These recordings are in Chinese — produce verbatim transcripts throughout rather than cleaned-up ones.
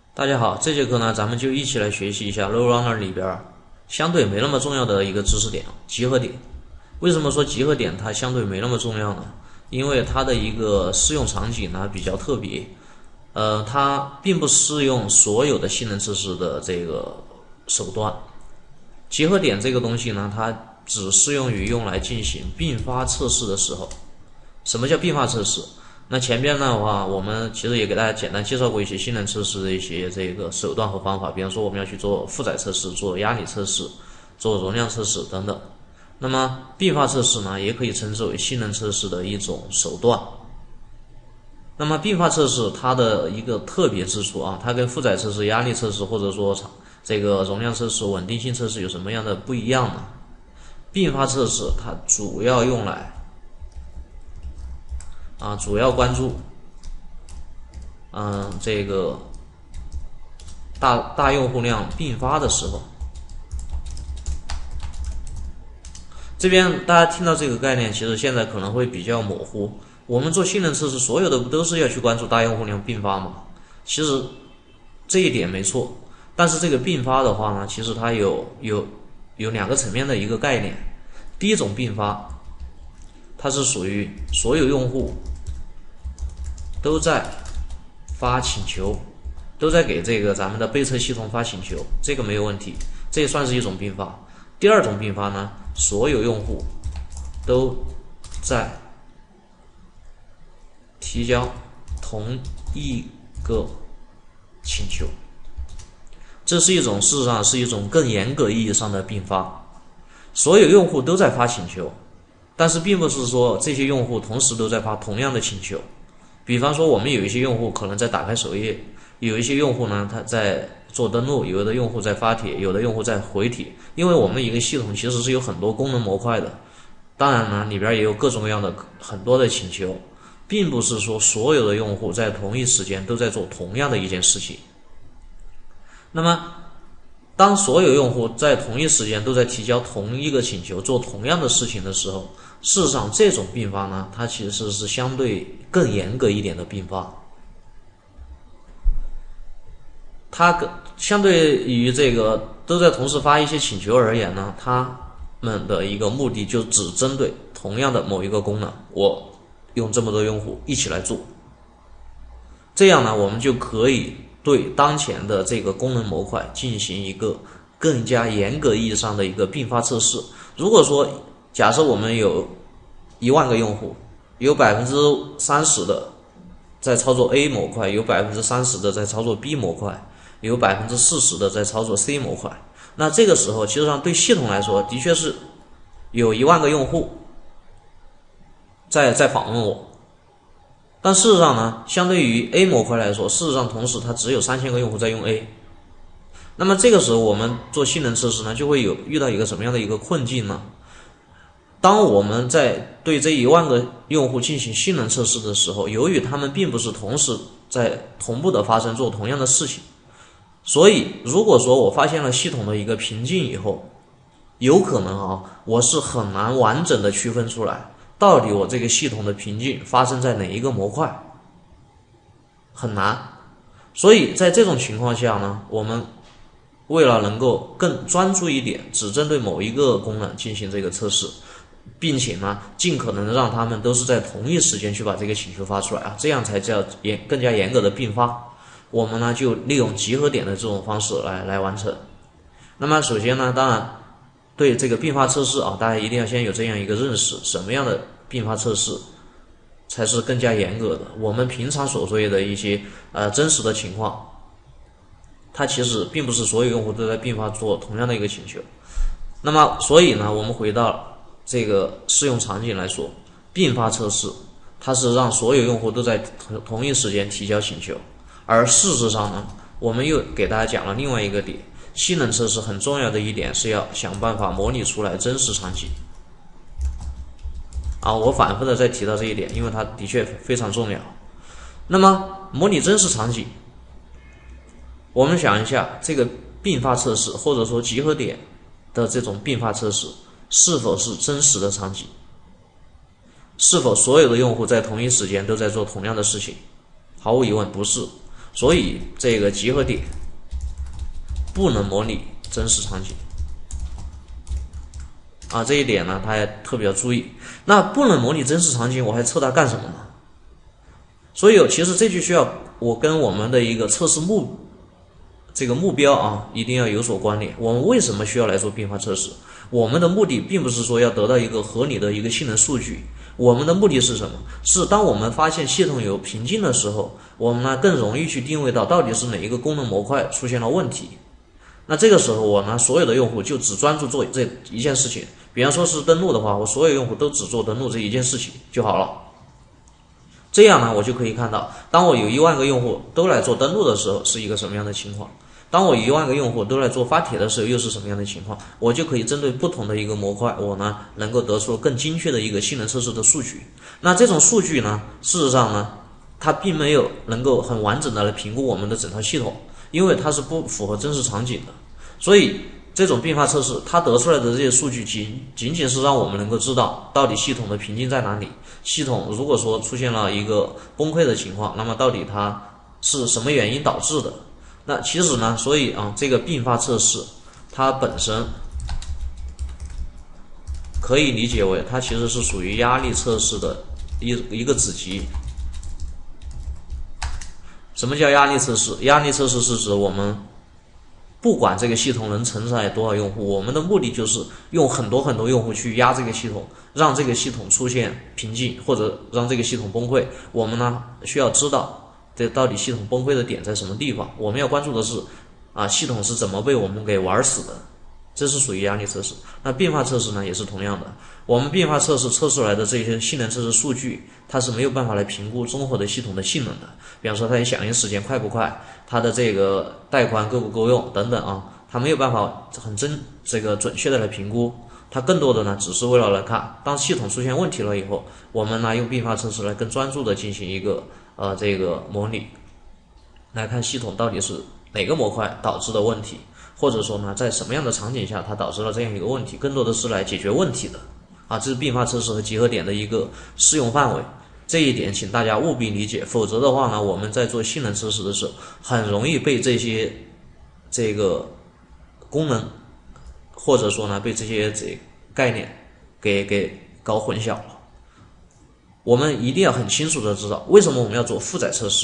大家好，这节课呢，咱们就一起来学习一下 Load Runner 里边相对没那么重要的一个知识点——集合点。为什么说集合点它相对没那么重要呢？因为它的一个适用场景呢比较特别，呃，它并不适用所有的性能测试的这个手段。集合点这个东西呢，它只适用于用来进行并发测试的时候。什么叫并发测试？那前边的话，我们其实也给大家简单介绍过一些性能测试的一些这个手段和方法，比方说我们要去做负载测试、做压力测试、做容量测试等等。那么并发测试呢，也可以称之为性能测试的一种手段。那么并发测试它的一个特别之处啊，它跟负载测试、压力测试或者说这个容量测试、稳定性测试有什么样的不一样呢？并发测试它主要用来啊，主要关注，嗯，这个大大用户量并发的时候，这边大家听到这个概念，其实现在可能会比较模糊。我们做性能测试，所有的不都是要去关注大用户量并发吗？其实这一点没错，但是这个并发的话呢，其实它有有有两个层面的一个概念。第一种并发，它是属于所有用户都在发请求，都在给这个咱们的备测系统发请求，这个没有问题，这也算是一种并发。第二种并发呢，所有用户都在提交同一个请求，这是一种事实上是一种更严格意义上的并发。所有用户都在发请求，但是并不是说这些用户同时都在发同样的请求。比方说我们有一些用户可能在打开首页，有一些用户呢他在做登录，有的用户在发帖，有的用户在回帖。因为我们一个系统其实是有很多功能模块的，当然呢里边也有各种各样的很多的请求，并不是说所有的用户在同一时间都在做同样的一件事情。那么当所有用户在同一时间都在提交同一个请求，做同样的事情的时候，事实上这种并发呢，它其实是相对更严格一点的并发。它相对于这个都在同时发一些请求而言呢，它们的一个目的就只针对同样的某一个功能，我用这么多用户一起来做。这样呢，我们就可以对当前的这个功能模块进行一个更加严格意义上的一个并发测试。如果说假设我们有一万个用户，有百分之三十的在操作 A 模块，有百分之三十的在操作 B 模块，有百分之四十的在操作 C 模块。那这个时候，其实上对系统来说，的确是有一万个用户在在访问我。但事实上呢，相对于 A 模块来说，事实上同时它只有三千个用户在用 A。那么这个时候我们做性能测试呢，就会有遇到一个什么样的一个困境呢？当我们在对这一万个用户进行性能测试的时候，由于他们并不是同时在同步的发生做同样的事情，所以如果说我发现了系统的一个瓶颈以后，有可能啊，我是很难完整的区分出来，到底我这个系统的瓶颈发生在哪一个模块，很难。所以在这种情况下呢，我们为了能够更专注一点，只针对某一个功能进行这个测试，并且呢，尽可能的让他们都是在同一时间去把这个请求发出来啊，这样才叫严更加严格的并发。我们呢就利用集合点的这种方式来来完成。那么首先呢，当然对这个并发测试啊，大家一定要先有这样一个认识，什么样的并发测试才是更加严格的。我们平常所说的一些呃真实的情况，它其实并不是所有用户都在并发做同样的一个请求。那么所以呢，我们回到这个适用场景来说，并发测试它是让所有用户都在同同一时间提交请求。而事实上呢，我们又给大家讲了另外一个点，性能测试很重要的一点是要想办法模拟出来真实场景。啊，我反复的在提到这一点，因为它的确非常重要。那么模拟真实场景，我们想一下，这个并发测试或者说集合点的这种并发测试是否是真实的场景？是否所有的用户在同一时间都在做同样的事情？毫无疑问不是。 所以这个集合点不能模拟真实场景啊，这一点呢，大家特别要注意。那不能模拟真实场景，我还测它干什么呢？所以其实这就需要我跟我们的一个测试目这个目标啊，一定要有所关联。我们为什么需要来做并发测试？我们的目的并不是说要得到一个合理的一个性能数据，我们的目的是什么？是当我们发现系统有瓶颈的时候，我们呢更容易去定位到到底是哪一个功能模块出现了问题。那这个时候我呢，所有的用户就只专注做这一件事情。比方说是登录的话，我所有用户都只做登录这一件事情就好了。这样呢，我就可以看到，当我有一万个用户都来做登录的时候，是一个什么样的情况。当我一万个用户都来做发帖的时候，又是什么样的情况？我就可以针对不同的一个模块，我呢能够得出更精确的一个性能测试的数据。那这种数据呢，事实上呢，它并没有能够很完整的来评估我们的整套系统，因为它是不符合真实场景的。所以这种并发测试，它得出来的这些数据仅仅仅是让我们能够知道到底系统的瓶颈在哪里。系统如果说出现了一个崩溃的情况，那么到底它是什么原因导致的？那其实呢，所以啊，这个并发测试它本身可以理解为它其实是属于压力测试的一一个子集。什么叫压力测试？压力测试是指我们不管这个系统能承载多少用户，我们的目的就是用很多很多用户去压这个系统，让这个系统出现瓶颈，或者让这个系统崩溃。我们呢需要知道这到底系统崩溃的点在什么地方，我们要关注的是啊，系统是怎么被我们给玩死的，这是属于压力测试。那并发测试呢也是同样的，我们并发测试测出来的这些性能测试数据，它是没有办法来评估综合的系统的性能的。比方说它的响应时间快不快，它的这个带宽够不够用等等啊，它没有办法很真这个准确的来评估。它更多的呢只是为了来看，当系统出现问题了以后，我们呢用并发测试来更专注的进行一个呃这个模拟，来看系统到底是哪个模块导致的问题，或者说呢在什么样的场景下它导致了这样一个问题，更多的是来解决问题的啊，这是并发测试和集合点的一个适用范围。这一点请大家务必理解，否则的话呢，我们在做性能测试的时候，很容易被这些这个功能，或者说呢被这些这概念给给搞混淆了。我们一定要很清楚的知道，为什么我们要做负载测试，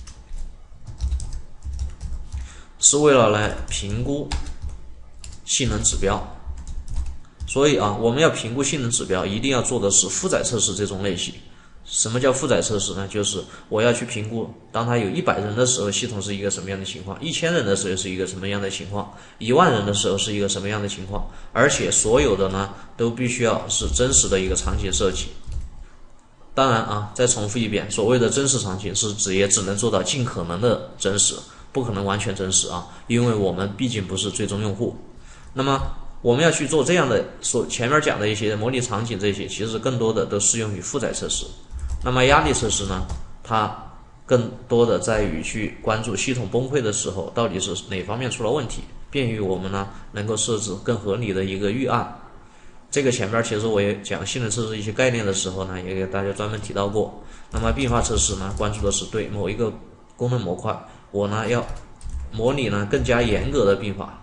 是为了来评估性能指标。所以啊，我们要评估性能指标，一定要做的是负载测试这种类型。什么叫负载测试呢？就是我要去评估，当它有一百人的时候，系统是一个什么样的情况；一千人的时候是一个什么样的情况；一万人的时候是一个什么样的情况。而且所有的呢，都必须要是真实的一个场景设计。当然啊，再重复一遍，所谓的真实场景是指也只能做到尽可能的真实，不可能完全真实啊，因为我们毕竟不是最终用户。那么我们要去做这样的，所前面讲的一些模拟场景，这些其实更多的都适用于负载测试。那么压力测试呢，它更多的在于去关注系统崩溃的时候到底是哪方面出了问题，便于我们呢能够设置更合理的一个预案。这个前边其实我也讲性能测试一些概念的时候呢，也给大家专门提到过。那么并发测试呢，关注的是对某一个功能模块，我呢要模拟呢更加严格的并发。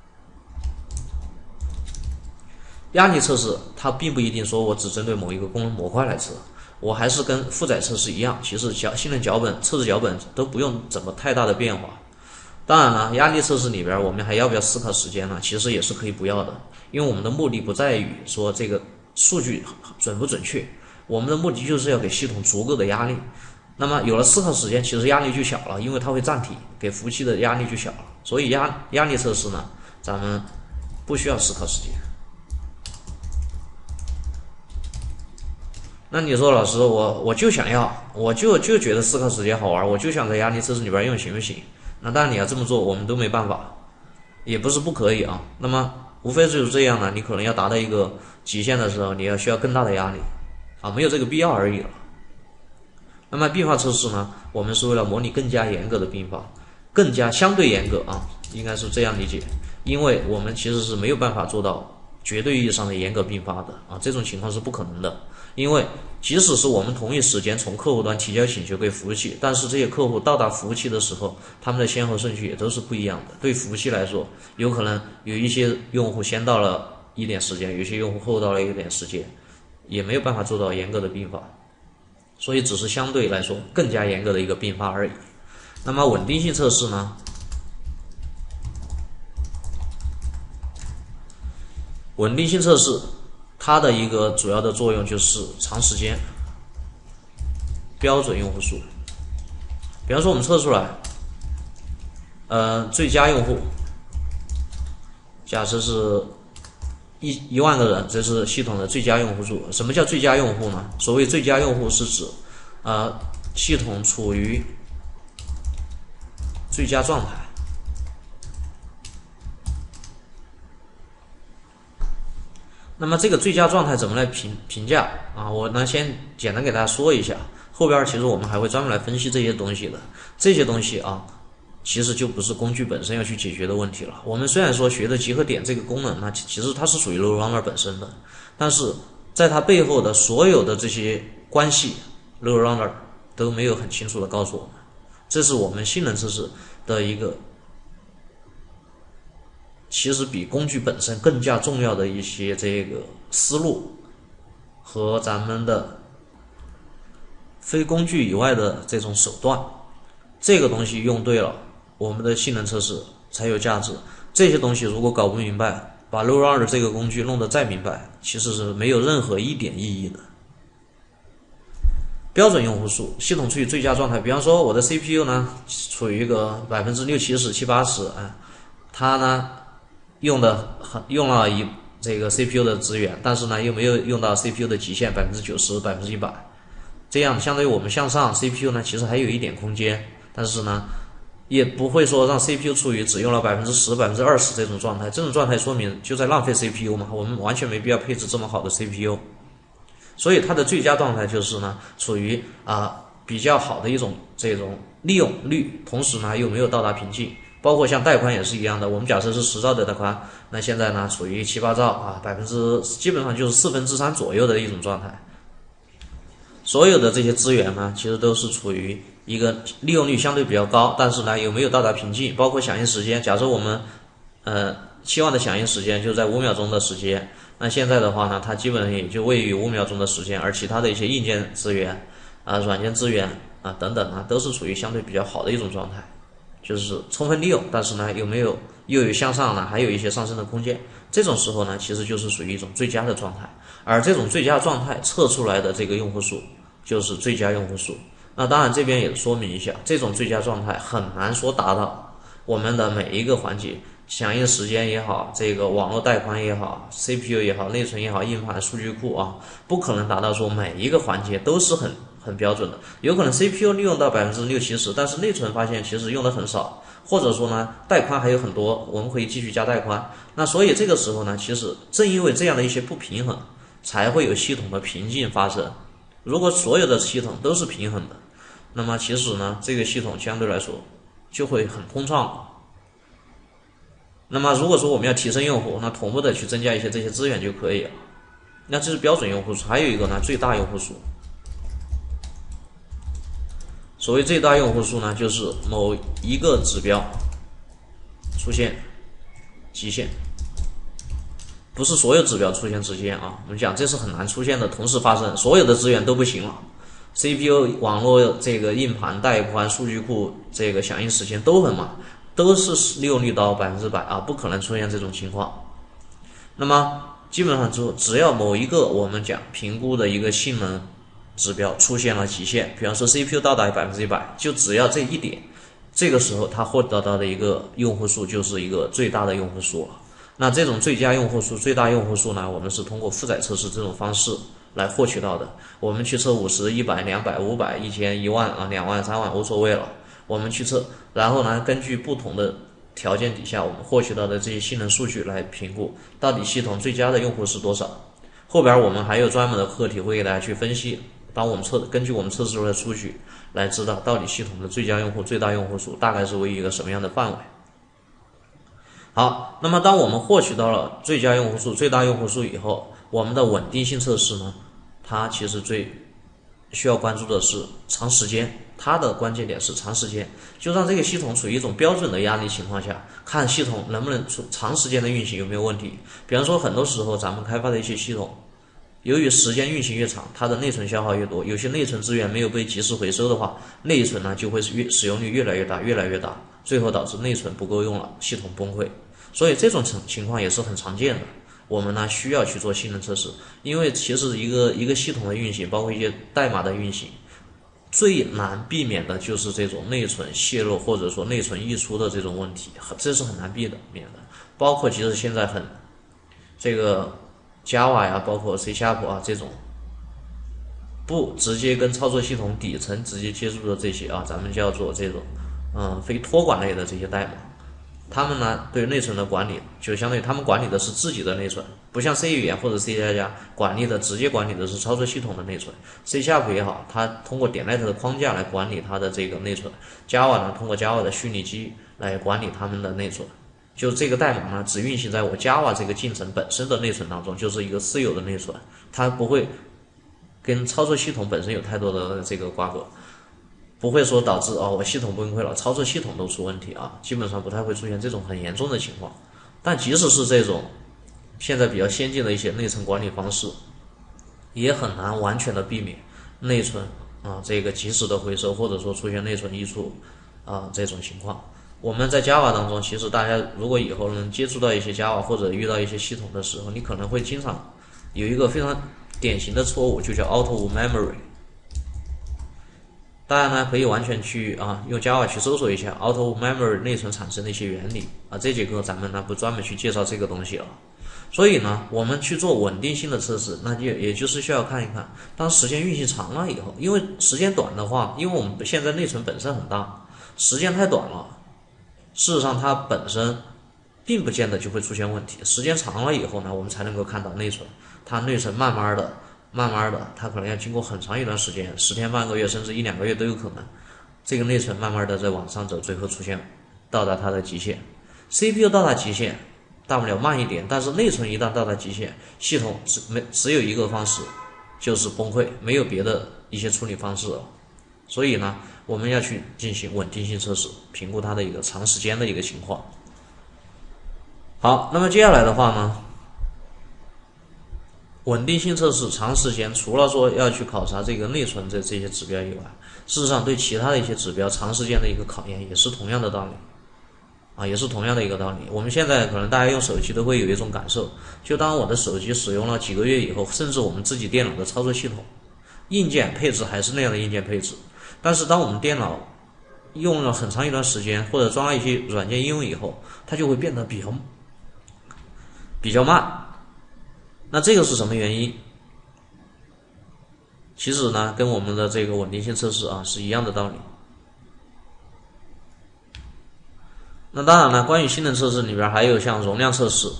压力测试它并不一定说我只针对某一个功能模块来测，我还是跟负载测试一样，其实脚性能脚本、测试脚本都不用怎么太大的变化。当然了，压力测试里边我们还要不要思考时间呢？其实也是可以不要的，因为我们的目的不在于说这个数据准不准确，我们的目的就是要给系统足够的压力。那么有了思考时间，其实压力就小了，因为它会暂停，给服务器的压力就小了。所以压压力测试呢，咱们不需要思考时间。那你说老师，我我就想要，我就就觉得思考时间好玩，我就想在压力测试里边用，行不行？那当然你要这么做，我们都没办法，也不是不可以啊。那么无非就是这样的，你可能要达到一个极限的时候，你要需要更大的压力啊，没有这个必要而已了。那么并发测试呢，我们是为了模拟更加严格的并发，更加相对严格啊，应该是这样理解，因为我们其实是没有办法做到绝对意义上的严格并发的啊，这种情况是不可能的。 因为即使是我们同一时间从客户端提交请求给服务器，但是这些客户到达服务器的时候，他们的先后顺序也都是不一样的。对服务器来说，有可能有一些用户先到了一点时间，有些用户后到了一点时间，也没有办法做到严格的并发，所以只是相对来说更加严格的一个并发而已。那么稳定性测试呢？稳定性测试它的一个主要的作用就是长时间标准用户数。比方说我们测出来，呃，最佳用户，假设是一一万个人，这是系统的最佳用户数。什么叫最佳用户呢？所谓最佳用户是指，呃，系统处于最佳状态。那么这个最佳状态怎么来评评价啊？我呢先简单给大家说一下，后边其实我们还会专门来分析这些东西的。这些东西啊，其实就不是工具本身要去解决的问题了。我们虽然说学的集合点这个功能呢，其实它是属于 load runner 本身的，但是在它背后的所有的这些关系 ，load runner 都没有很清楚的告诉我们。这是我们性能测试的一个。其实比工具本身更加重要的一些这个思路和咱们的非工具以外的这种手段，这个东西用对了，我们的性能测试才有价值。这些东西如果搞不明白，把 load runner 这个工具弄得再明白，其实是没有任何一点意义的。标准用户数，系统处于最佳状态。比方说我的 C P U 呢处于一个百分之六七十、七八十，啊，它呢。用的很用了一这个 C P U 的资源，但是呢又没有用到 C P U 的极限百分之九十、百分之一百，这样相当于我们向上 C P U 呢其实还有一点空间，但是呢也不会说让 C P U 处于只用了百分之十、百分之二十这种状态，这种状态说明就在浪费 C P U 嘛，我们完全没必要配置这么好的 C P U， 所以它的最佳状态就是呢处于啊、呃、比较好的一种这种利用率，同时呢又没有到达瓶颈。包括像带宽也是一样的，我们假设是十兆的带宽，那现在呢处于七八兆啊，百分之基本上就是四分之三左右的一种状态。所有的这些资源呢，其实都是处于一个利用率相对比较高，但是呢又没有到达瓶颈。包括响应时间，假设我们呃期望的响应时间就在五秒钟的时间，那现在的话呢，它基本上也就位于五秒钟的时间，而其他的一些硬件资源啊、软件资源啊等等啊，都是处于相对比较好的一种状态。就是充分利用，但是呢又没有又有向上呢，还有一些上升的空间。这种时候呢，其实就是属于一种最佳的状态。而这种最佳状态测出来的这个用户数就是最佳用户数。那当然这边也说明一下，这种最佳状态很难说达到我们的每一个环节，响应时间也好，这个网络带宽也好 ，C P U 也好，内存也好，硬盘、数据库啊，不可能达到说每一个环节都是很。很标准的，有可能 C P U 利用到百分之六七十，但是内存发现其实用的很少，或者说呢带宽还有很多，我们可以继续加带宽。那所以这个时候呢，其实正因为这样的一些不平衡，才会有系统的瓶颈发生。如果所有的系统都是平衡的，那么其实呢这个系统相对来说就会很通畅。那么如果说我们要提升用户，那同步的去增加一些这些资源就可以了。那这是标准用户数，还有一个呢最大用户数。所谓最大用户数呢，就是某一个指标出现极限，不是所有指标出现极限啊。我们讲这是很难出现的，同时发生，所有的资源都不行了 ，C P U、网络、这个硬盘、带宽、数据库，这个响应时间都很慢，都是利用率到百分之百啊，不可能出现这种情况。那么基本上就只要某一个我们讲评估的一个性能指标出现了极限，比方说 C P U 到达百分之一百，就只要这一点，这个时候它获得到的一个用户数就是一个最大的用户数了。那这种最佳用户数、最大用户数呢，我们是通过负载测试这种方式来获取到的。我们去测五十、一百、两百、五百、一千、一万啊、两万、三万无所谓了，我们去测，然后呢，根据不同的条件底下，我们获取到的这些性能数据来评估到底系统最佳的用户是多少。后边我们还有专门的课题会给大家去分析。当我们测根据我们测试出来的数据来知道到底系统的最佳用户、最大用户数大概是为一个什么样的范围。好，那么当我们获取到了最佳用户数、最大用户数以后，我们的稳定性测试呢， 它其实最需要关注的是长时间，它的关键点是长时间，就让这个系统处于一种标准的压力情况下，看系统能不能长时间的运行有没有问题。比方说，很多时候咱们开发的一些系统，由于时间运行越长，它的内存消耗越多，有些内存资源没有被及时回收的话，内存呢就会越使用率越来越大，越来越大，最后导致内存不够用了，系统崩溃。所以这种情情况也是很常见的。我们呢需要去做性能测试，因为其实一个一个系统的运行，包括一些代码的运行，最难避免的就是这种内存泄露或者说内存溢出的这种问题，这是很难避免的。包括其实现在很这个 Java 呀，包括 C Sharp 啊这种不直接跟操作系统底层直接接触的这些啊，咱们叫做这种嗯非托管类的这些代码。他们呢对内存的管理，就相当于他们管理的是自己的内存，不像 C 语言或者 C 加加管理的直接管理的是操作系统的内存。C Sharp 也好，它通过点 net 的框架来管理它的这个内存。Java 呢通过 Java 的虚拟机来管理他们的内存。就这个代码呢只运行在我 Java 这个进程本身的内存当中，就是一个私有的内存，它不会跟操作系统本身有太多的这个瓜葛。不会说导致哦，我系统崩溃了，操作系统都出问题啊，基本上不太会出现这种很严重的情况。但即使是这种现在比较先进的一些内存管理方式，也很难完全的避免内存啊这个及时的回收，或者说出现内存溢出啊这种情况。我们在 Java 当中，其实大家如果以后能接触到一些 Java 或者遇到一些系统的时候，你可能会经常有一个非常典型的错误，就叫 out of memory。大家呢可以完全去啊用 Java 去搜索一下 out of memory 内存产生的一些原理啊，这节课咱们呢不专门去介绍这个东西了。所以呢，我们去做稳定性的测试，那就也就是需要看一看，当时间运行长了以后，因为时间短的话，因为我们现在内存本身很大，时间太短了，事实上它本身并不见得就会出现问题。时间长了以后呢，我们才能够看到内存，它内存慢慢的。慢慢的，它可能要经过很长一段时间，十天半个月，甚至一两个月都有可能。这个内存慢慢的在往上走，最后出现到达它的极限。C P U 到达极限，大不了慢一点，但是内存一旦到达极限，系统只没只有一个方式，就是崩溃，没有别的一些处理方式了。所以呢，我们要去进行稳定性测试，评估它的一个长时间的一个情况。好，那么接下来的话呢？稳定性测试长时间，除了说要去考察这个内存这这些指标以外，事实上对其他的一些指标长时间的一个考验也是同样的道理，啊，也是同样的一个道理。我们现在可能大家用手机都会有一种感受，就当我的手机使用了几个月以后，甚至我们自己电脑的操作系统，硬件配置还是那样的硬件配置，但是当我们电脑用了很长一段时间，或者装了一些软件应用以后，它就会变得比较比较慢。那这个是什么原因？其实呢，跟我们的这个稳定性测试啊是一样的道理。那当然了，关于性能测试里边还有像容量测试。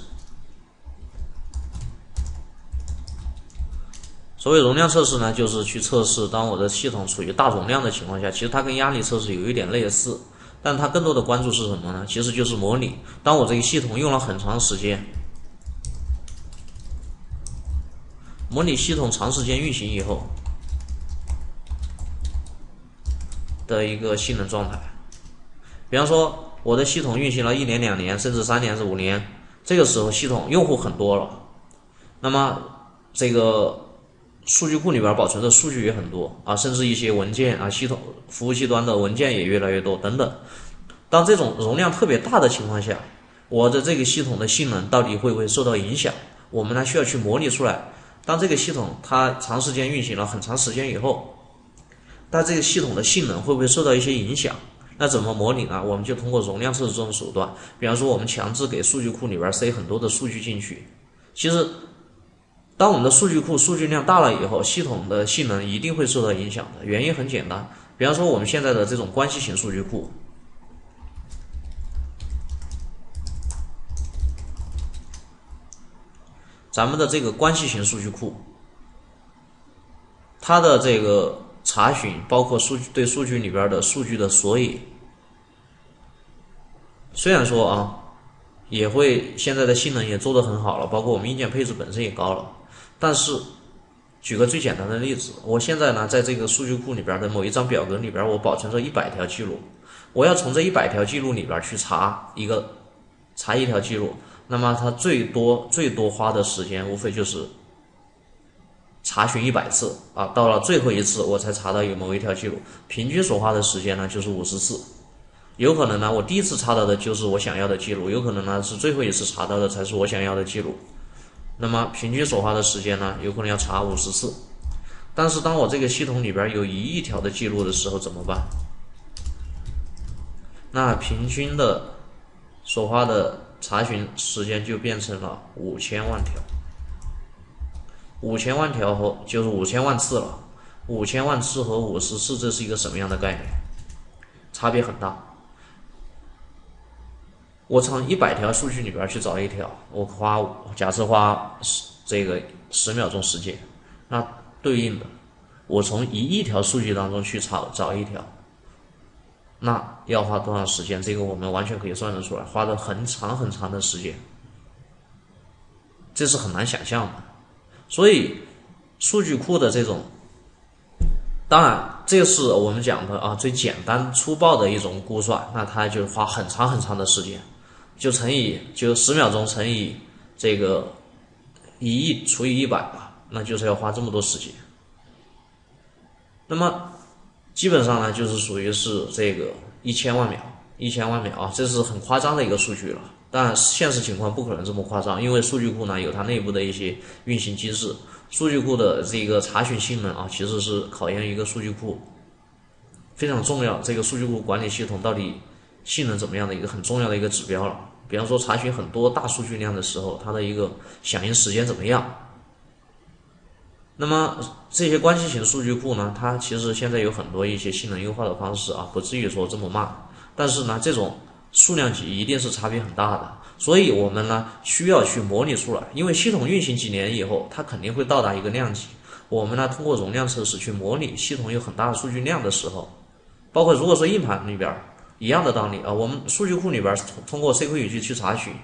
所谓容量测试呢，就是去测试当我的系统处于大容量的情况下，其实它跟压力测试有一点类似，但它更多的关注是什么呢？其实就是模拟，当我这个系统用了很长时间。模拟系统长时间运行以后的一个性能状态。比方说，我的系统运行了一年、两年，甚至三年、至五年，这个时候系统用户很多了，那么这个数据库里边保存的数据也很多啊，甚至一些文件啊，系统服务器端的文件也越来越多等等。当这种容量特别大的情况下，我的这个系统的性能到底会不会受到影响？我们呢需要去模拟出来。当这个系统它长时间运行了很长时间以后，但这个系统的性能会不会受到一些影响？那怎么模拟呢？我们就通过容量测试这种手段，比方说我们强制给数据库里边塞很多的数据进去。其实，当我们的数据库数据量大了以后，系统的性能一定会受到影响的。原因很简单，比方说我们现在的这种关系型数据库。咱们的这个关系型数据库，它的这个查询，包括数据对数据里边的数据的索引，虽然说啊，也会现在的性能也做得很好了，包括我们硬件配置本身也高了，但是举个最简单的例子，我现在呢在这个数据库里边的某一张表格里边，我保存着一百条记录，我要从这一百条记录里边去查一个查一条记录，那么它最多最多花的时间无非就是查询一百次啊，到了最后一次我才查到有某一条记录，平均所花的时间呢就是五十次。有可能呢，我第一次查到的就是我想要的记录，有可能呢是最后一次查到的才是我想要的记录。那么平均所花的时间呢，有可能要查五十次。但是当我这个系统里边有一亿条的记录的时候怎么办？那平均的所花的查询时间就变成了五千万条。五千万条后就是五千万次了。五千万次和五十次，这是一个什么样的概念？差别很大。我从一百条数据里边去找一条，我花假设花这个十秒钟时间，那对应的我从一亿条数据当中去找找一条，那要花多长时间？这个我们完全可以算得出来，花的很长很长的时间，这是很难想象的。所以数据库的这种，当然这是我们讲的啊最简单粗暴的一种估算，那它就花很长很长的时间。就乘以就十秒钟乘以这个一亿除以一百吧，那就是要花这么多时间。那么基本上呢，就是属于是这个一千万秒，一千万秒啊，这是很夸张的一个数据了。当然，现实情况不可能这么夸张，因为数据库呢有它内部的一些运行机制，数据库的这个查询性能啊，其实是考验一个数据库非常重要，这个数据库管理系统到底性能怎么样的一个很重要的一个指标了。比方说查询很多大数据量的时候，它的一个响应时间怎么样？那么这些关系型数据库呢，它其实现在有很多一些性能优化的方式啊，不至于说这么慢。但是呢，这种数量级一定是差别很大的，所以我们呢需要去模拟出来，因为系统运行几年以后，它肯定会到达一个量级。我们呢通过容量测试去模拟系统有很大的数据量的时候，包括如果说硬盘里边一样的道理啊，我们数据库里边通过 C Q 语句去查询，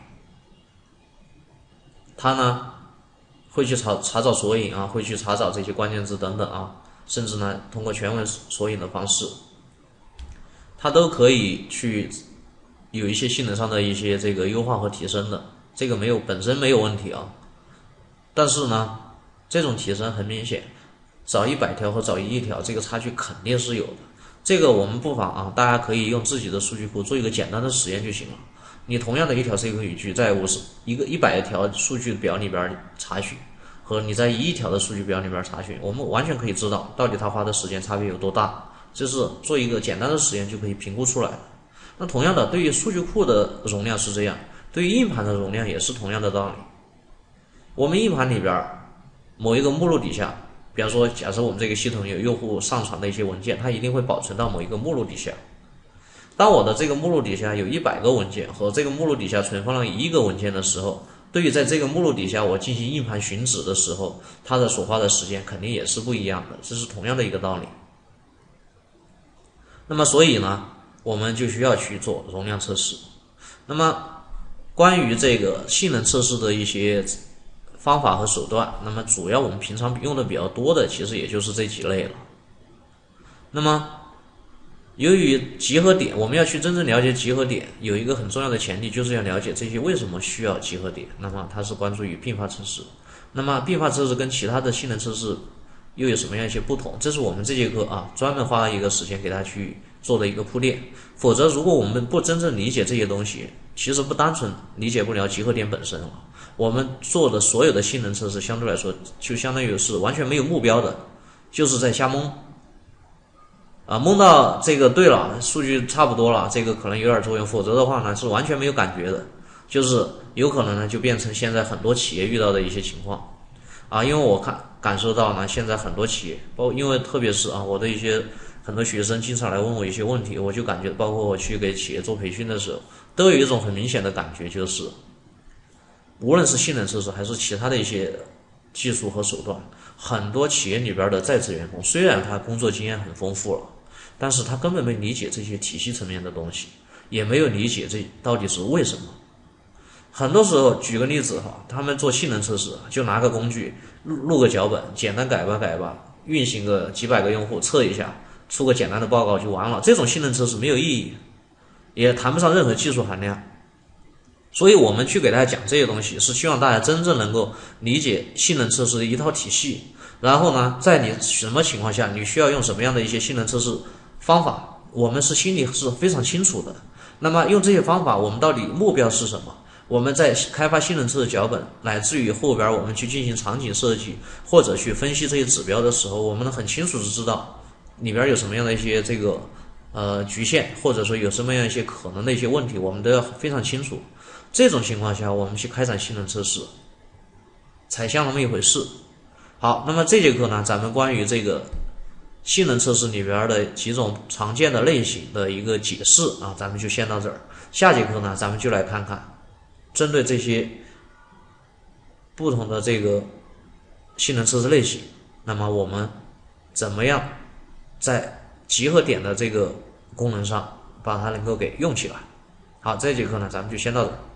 它呢会去查查找索引啊，会去查找这些关键字等等啊，甚至呢通过全文索引的方式，它都可以去有一些性能上的一些这个优化和提升的，这个没有本身没有问题啊。但是呢，这种提升很明显，找一百条和找一亿条，这个差距肯定是有的。这个我们不妨啊，大家可以用自己的数据库做一个简单的实验就行了。你同样的一条 C Q 语句，在五十一个一百条数据表里边查询，和你在一亿条的数据表里边查询，我们完全可以知道到底它花的时间差别有多大。这是做一个简单的实验就可以评估出来。那同样的，对于数据库的容量是这样，对于硬盘的容量也是同样的道理。我们硬盘里边某一个目录底下，比方说假设我们这个系统有用户上传的一些文件，它一定会保存到某一个目录底下。当我的这个目录底下有一百个文件和这个目录底下存放了一个文件的时候，对于在这个目录底下我进行硬盘寻址的时候，它的所花的时间肯定也是不一样的，这是同样的一个道理。那么所以呢，我们就需要去做容量测试。那么关于这个性能测试的一些方法和手段，那么主要我们平常用的比较多的其实也就是这几类了。那么由于集合点，我们要去真正了解集合点，有一个很重要的前提，就是要了解这些为什么需要集合点。那么它是关注于并发测试。那么并发测试跟其他的性能测试又有什么样一些不同？这是我们这节课啊专门花一个时间给大家去做的一个铺垫。否则，如果我们不真正理解这些东西，其实不单纯理解不了集合点本身了。我们做的所有的性能测试，相对来说就相当于是完全没有目标的，就是在瞎蒙。啊，蒙到这个对了，数据差不多了，这个可能有点作用，否则的话呢是完全没有感觉的，就是有可能呢就变成现在很多企业遇到的一些情况啊，因为我看感受到呢，现在很多企业，包括因为特别是啊我的一些很多学生经常来问我一些问题，我就感觉包括我去给企业做培训的时候，都有一种很明显的感觉，就是无论是性能测试还是其他的一些技术和手段，很多企业里边的在职员工虽然他工作经验很丰富了，但是他根本没理解这些体系层面的东西，也没有理解这到底是为什么。 很多时候，举个例子哈，他们做性能测试就拿个工具录录个脚本，简单改吧改吧，运行个几百个用户测一下，出个简单的报告就完了。这种性能测试没有意义，也谈不上任何技术含量。所以我们去给大家讲这些东西，是希望大家真正能够理解性能测试的一套体系。然后呢，在你什么情况下，你需要用什么样的一些性能测试方法，我们是心里是非常清楚的。那么用这些方法，我们到底目标是什么？我们在开发性能测试脚本，乃至于后边我们去进行场景设计，或者去分析这些指标的时候，我们能很清楚的知道里边有什么样的一些这个呃局限，或者说有什么样一些可能的一些问题，我们都要非常清楚。这种情况下，我们去开展性能测试，才像那么一回事。好，那么这节课呢，咱们关于这个性能测试里边的几种常见的类型的一个解释啊，咱们就先到这儿。下节课呢，咱们就来看看针对这些不同的这个性能测试类型，那么我们怎么样在集合点的这个功能上把它能够给用起来。好，这节课呢，咱们就先到这儿。